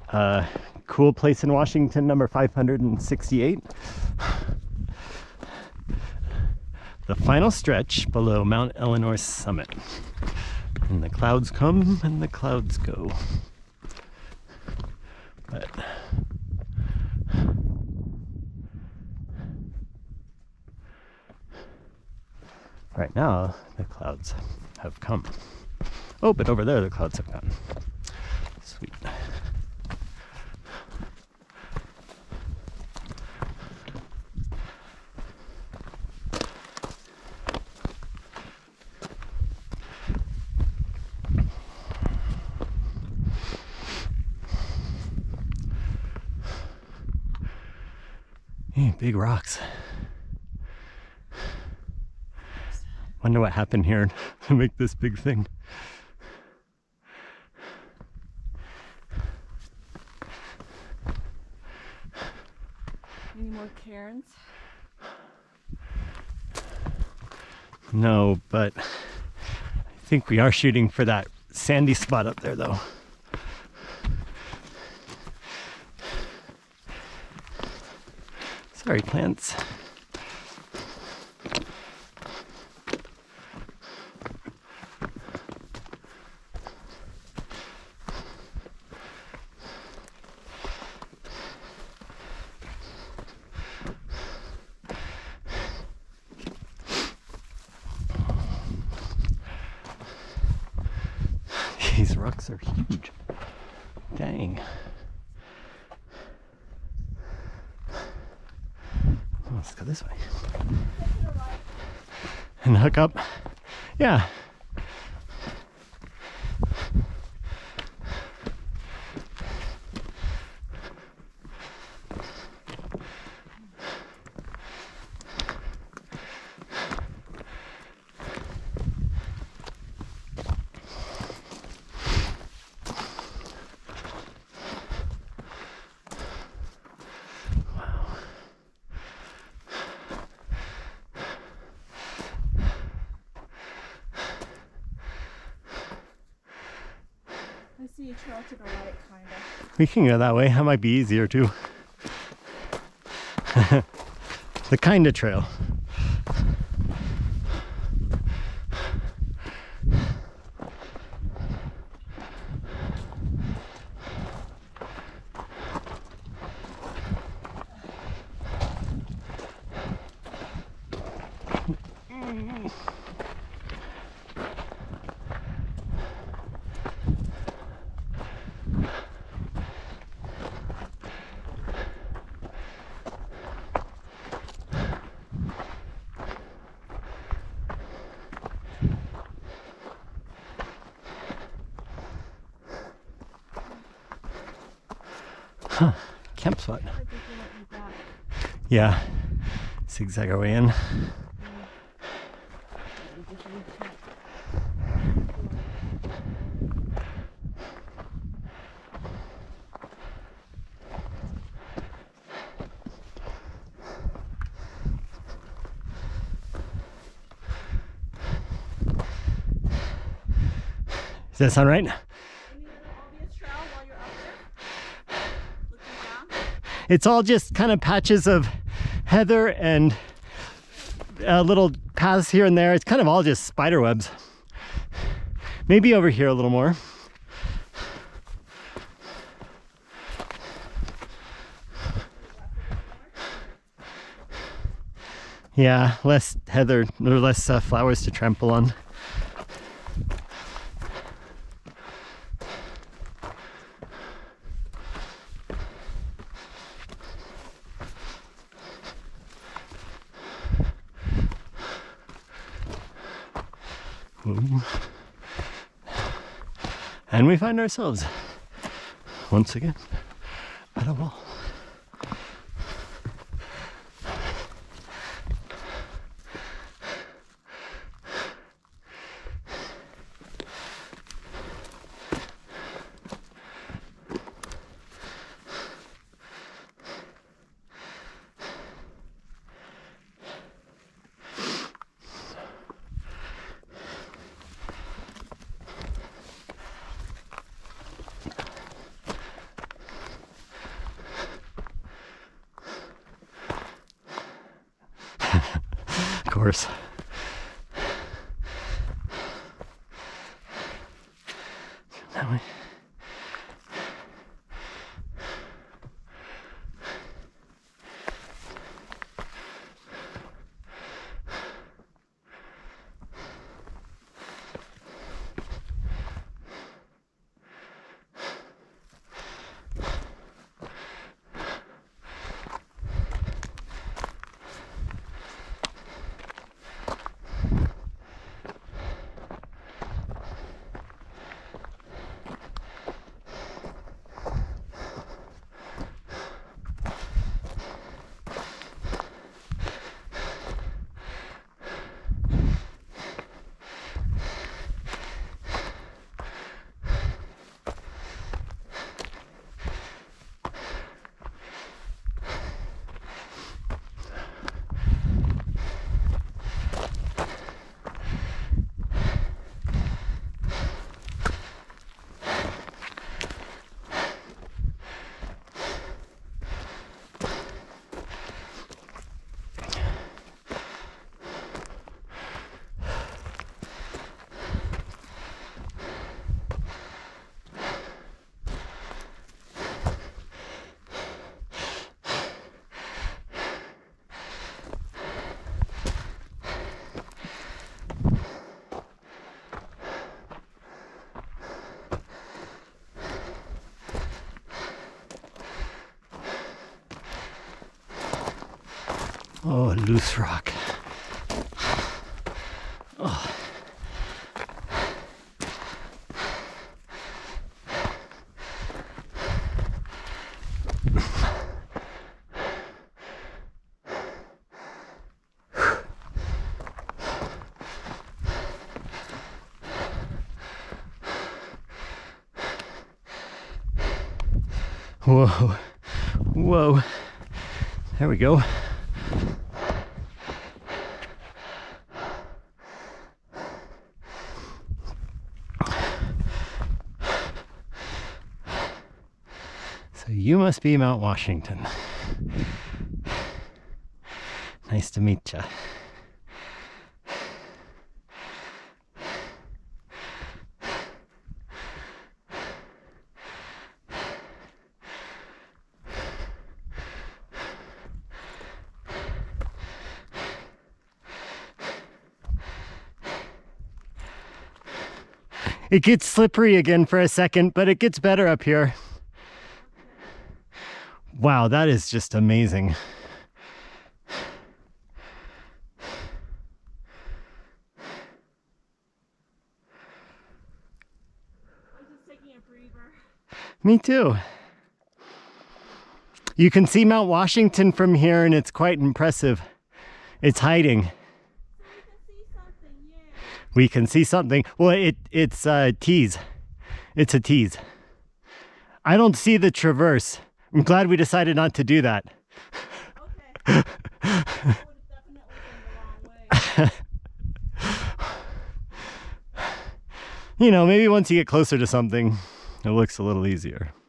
Cool place in Washington, number 568. The final stretch below Mount Elinor's summit. And the clouds come and the clouds go. But right now, the clouds have come. Oh, but over there, the clouds have gone. Sweet. Hey, big rocks. Wonder what happened here to make this big thing. Any more cairns? No, but I think we are shooting for that sandy spot up there, though. Sorry, plants. These rocks are huge. Dang. Oh, let's go this way. And hook up. Yeah. I see a trail to the right, kind of. We can go that way. That might be easier too. The kinda trail. Huh, camp spot. I think we might be back. Yeah, zigzag our way in. Does that sound right? Any other obvious trail while you're up there? Looking down? It's all just kind of patches of heather and little paths here and there. It's kind of all just spider webs. Maybe over here a little more. Yeah, less heather, or less flowers to trample on. Ooh. And we find ourselves once again at a wall. course. That way. Oh, loose rock. Oh. Whoa, whoa, there we go. So you must be Mount Washington. Nice to meet you. It gets slippery again for a second, but it gets better up here. Wow, that is just amazing. I'm just taking a breather. Me too. You can see Mount Washington from here, and it's quite impressive. It's hiding. We can see something. Well, it's a tease. It's a tease. I don't see the traverse. I'm glad we decided not to do that. Okay. That would have definitely been the wrong way. You know, maybe once you get closer to something, it looks a little easier.